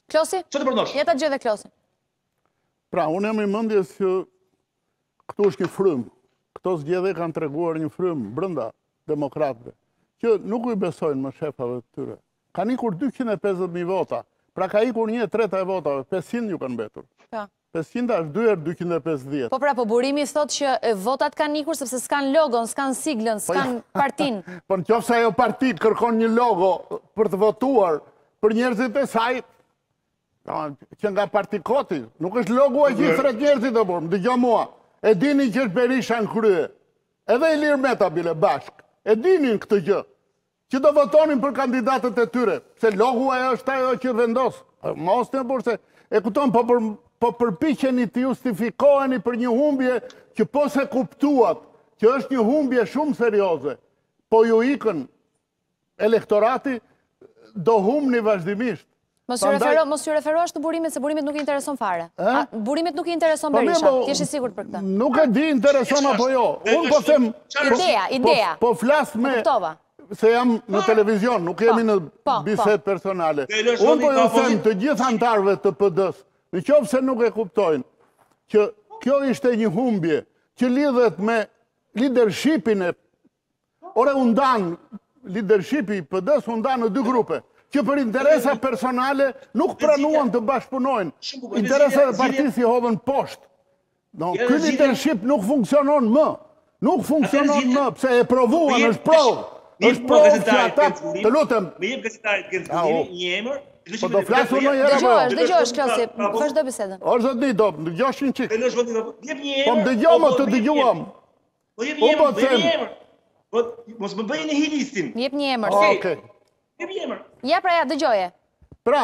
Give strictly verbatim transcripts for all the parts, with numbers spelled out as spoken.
Klosi? Që të përnosh? Jeta gjë dhe Klosi. Pra, unë jam i mendjes që këtu është një frymë. Këto zgjedhje kanë treguar një frymë brenda demokratëve, që nuk u i besojnë më shefave të tyre. Kanë ikur dyqind e pesëdhjetë mijë vota, pra ka ikur një e treta e votave, pesëqind ju kanë mbetur. Pa. pesëqind është dy herë dyqind e pesëdhjetë. Po pra, po burimi thot që e, votat kanë ikur sepse s'kan logon, s'kan siglën, s'kan partin. Po në qoftë se ajo parti kërkon një logo për të votuar për njerëzit e saj, që nga partikoti, nuk është logo e gjithë njerëzit e burë, më dëgjo mua. E dini që është Berisha në krye, edhe Ilir Meta bile bashk, e dinin këtë gjë, që do votonin për kandidatët e tyre, se logu ajo është ajo që vendos. Mos të burë se, e kuton, po, për, po përpiqeni të justifikoheni për një humbje që po se kuptuat, që është një humbje shumë serioze, po ju ikën elektorati, do humni vazhdimisht. Mos ju refero, mos ju referohesh të burimit, se burimit nuk i intereson fare. A, burimit nuk i intereson Po, Berisha, po, ti je i sigurt për këtë? Nuk e di intereson apo jo. Unë po them... Ideja, ideja. Po, po flas me... Kuptova. Se jam në televizion, nuk jemi në po, bisedë po. personale. Unë po ju them të gjithë antarëve të P D-s, në qoftë se nuk e kuptojnë, që kjo ishte një humbje që lidhet me leadershipin e... Ore, unë danë, leadershipi i P D-s unë danë në dy grupe, që për interesa personale nuk pranuan të bashkëpunojnë. Interesa dhe partisë i hodhën poshtë. Ky leadership nuk funksionon më. Nuk funksionon më, pse e provuan, është provë. është provë që ata, të lutem. Me jep gazetarit Genzulini një emër. Po do flasur në jera po. Dëgjohesh, dëgjohesh, Klosi, vazhdo bisedën. O, zotni, do, dëgjoshin qik. Jep një emër. Po më dëgjoma të dëgjuam. Po jep një emër, jep një emër. Po mos më bëjnë hi listin. Jep një emër. Okej. Jep një emër. Ja, pra ja, dëgjoje. Pra,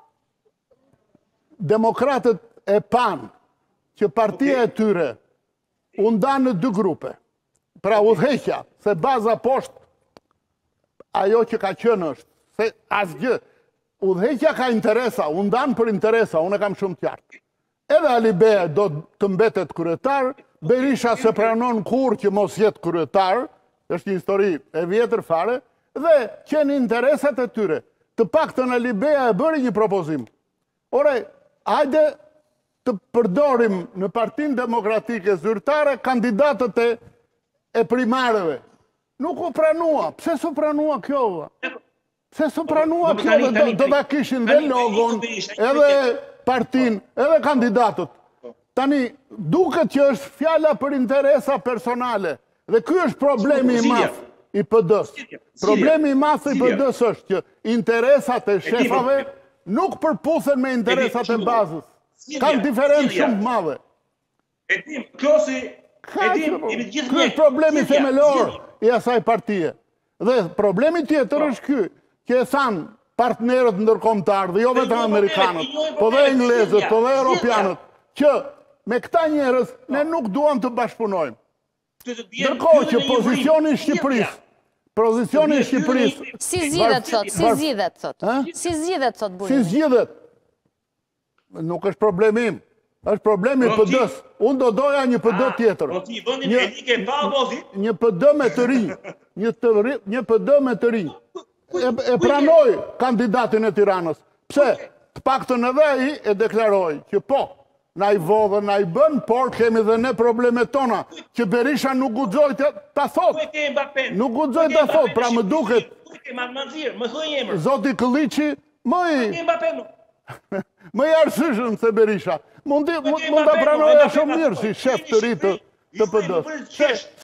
demokratët e pan që partia e tyre u ndanë në dy grupe. Pra, udhëheqja, se baza poshtë ajo që ka qenë është, se asgjë, udhëheqja ka interesa, u ndanë për interesa, unë e kam shumë qartë. Edhe Ali Bea do të mbetet kryetar, Berisha se pranon kur që mos jetë kryetar, është një histori e vjetër fare, dhe qenë interesat e tyre. Të paktën Ali Bea e bëri një propozim. Ore, hajde të përdorim në Partinë Demokratike Zyrtare kandidatët e, e primarëve. Nuk u pranua. Pse s'u pranua kjo? Pse s'u pranua kjo? Do, do ta kishin dhe logon, edhe partinë, edhe kandidatët. Tani, duket që është fjala për interesa personale. Dhe ky është problemi i madh i P D-s. Problemi i madh i P D-s është që interesat e shefave nuk përputhen me interesat e bazës. Kanë diferencë shumë të madhe. E dim, Klosi, e dim, jemi gjithë ky është problemi themelor i asaj partie. Dhe problemi tjetër është ky, që e thanë partnerët ndërkombëtar, dhe jo vetëm amerikanët, po dhe englezët, po dhe europianët, që me këta njerëz ne nuk duam të bashkëpunojmë. Ndërkohë që pozicioni i Shqipërisë, pozicioni i Shqipërisë... Si zgjidhet thot, si zgjidhet thot. Si zgjidhet thot burimi. Si zgjidhet? Nuk është problemi im. Është problemi i P D-s. Unë do doja një P D tjetër. Një P D me të rinj. Një P D me të rinj. E pranoj kandidatin e Tiranës. Pse? Të paktën edhe ai e deklaroi që po, na i vodhën, na i bën, por kemi dhe ne problemet tona, që Berisha nuk guxoi ta thot. Nuk guxoi ta thot, pra më duket. Zoti Këlliçi, më i më i arsyeshëm se Berisha. Mund ta pranoja shumë mirë si shef të ri të P D-s.